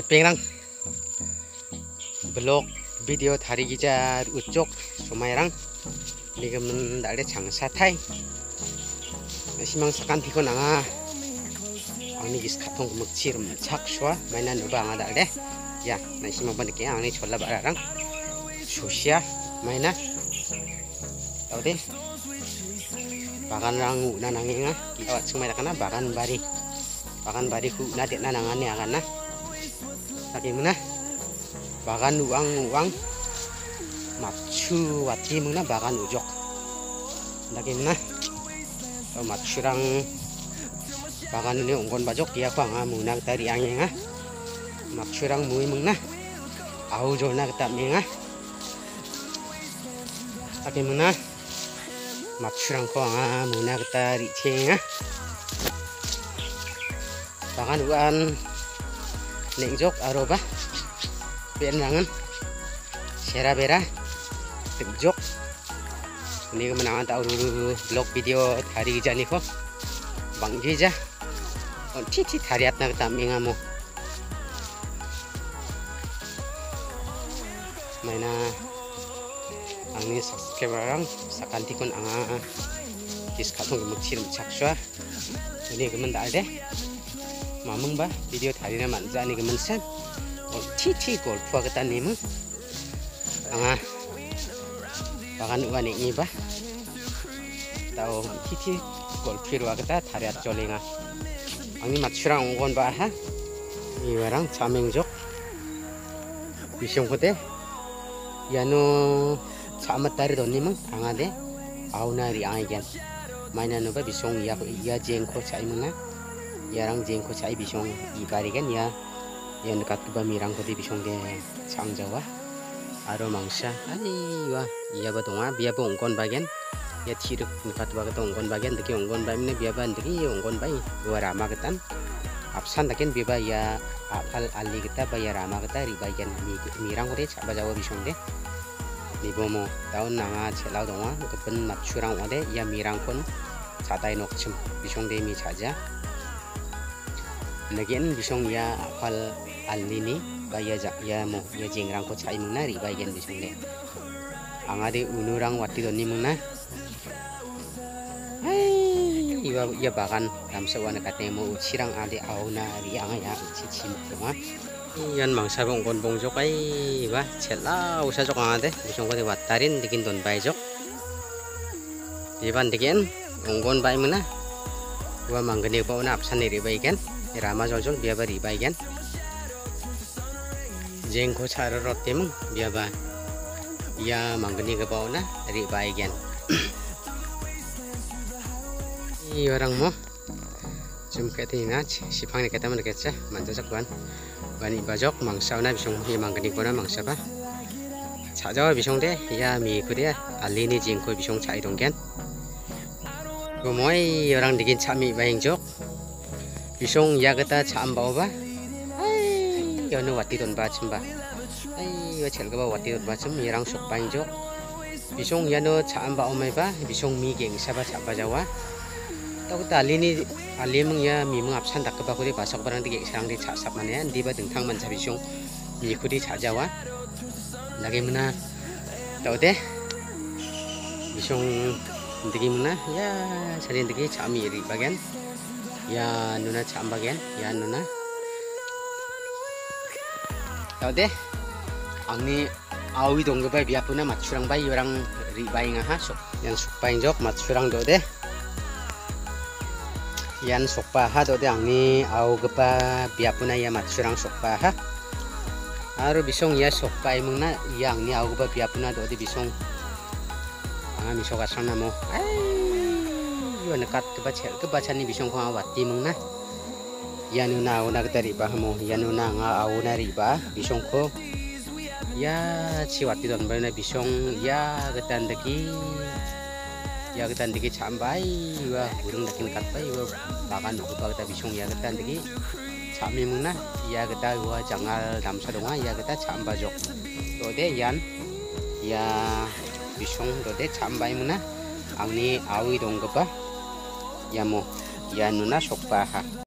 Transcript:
pengrang blog video thari gija ucok sumairang nigemen dale changsa thai simang sakan thiko nanga angni gis khathong mukchir chak shwa maina nuba anga dale ya na simang banike angni chola barang susia maina taude bagan rang na nanginga kiawat sumai kana bagan bari ku na de na nangane agana lagi mana bagan uang macu wati mana bagan ujok lagi mana macurang bagan ini ungkon bajok ya ko anga muna tari angenga macurang mui mana au jolna kita menga lagi mana macurang ko anga muna tari cenga bagan uan nengjok aroba penrangan sera bera tegjok ini kemenangan tahu dulu vlog video hari jani ko bang jeja on titi hariat nak tak mengamu mana angni subscriber orang sakanti kon anga kiskatong mukcil chakswa ini kemendak deh mamung ba video tadi na manja ni kemensan titi gol pua kita nimu anga bagan uan ini ba tahu titi gol pirwa kita tariat jolinga angni matsurang unggon ba ha ni warang chamengjok bisong kote yano chamat tari doni mang anga de auna ri aigen maina no ba bisong ya jengko chai muna yarang jengko chai bisong ibari kan ya yang dekat ke mirang ko di bisong de changjawa aro mangsa ani wa iya ba donga bia ba ongkon bagian ya thiruk dekat ba ka ongkon bagian deki ongkon ba mine bia ba deki ongkon bai dua rama ketan apsan daken bia ba ya apal ali kita ba ya rama kita ri bagian mirang ko de chaba jawa bisong de ni bomo daun nanga chelau donga kepen matsurang ode ya mirang kon chatai nokchim bisong de mi chaja lagian bisong ya apal alini baya ya mo ya jengrang ko chai muna ri bagian bisong de angade unurang wati doni muna hai ya bagan damsa wana katemo uchirang ade auna ri anga ya chichi mukma yan mangsa bong kon bongjok ai ba chela usa jok angade bisong ko de watarin dikin don bai jok iban dikin onggon bai muna wa manggani ko na apsan ri bai kan rama jol biaba ribai kan jengko cara rotem biaba ya manggani ke bawah na ribai kan ini orang mo jum kete ina sipang ni kata mana kecah mantu sakwan bani bajok mangsa na bisong ya manggani ko na mangsa ba chajawa bisong de ya mi ko de ali ni jengko bisong chai dong kan gomoi orang dikin chami baing jok bisong ya kita cham bawa ba ai yo no wati don ba chimba ai yo chel ga ba wati don ba chim mirang sok paing jo bisong ya no cham ba omai ba bisong mi geng sa ba chapa jawa to ta ali mung ya mi mung apsan dak ba ko de basak barang de sarang de cha sap mane di ba dengtang man sa bisong mi ko di cha jawa lagi mana to de bisong degi mana ya sari degi chami ri bagian ya nuna cham bagian ya nuna tau deh angni awi dong ke bai biapuna matsurang bai orang ri bai ngaha sok yang sok bai jok matsurang do deh yan sok pa ha do deh angni au ke ba biapuna ya matsurang sok pa ha aro bisong ya sok pai mungna ya angni au ke ba biapuna do deh bisong anga misok asana mo nekat kebaca ni bisong ko wati mungna yanuna una ketari ba mo yanuna nga auna riba bisong ko ya ci wati don ba na bisong ya ketandeki chambai wa burung dakin katpai wa bakan ko ba kita bisong ya ketandeki chami mungna ya keta wa jangal damsa donga ya keta chamba jok to de yan ya bisong to de chambai mungna angni awi dong ba ya mo ya nuna sok pa ha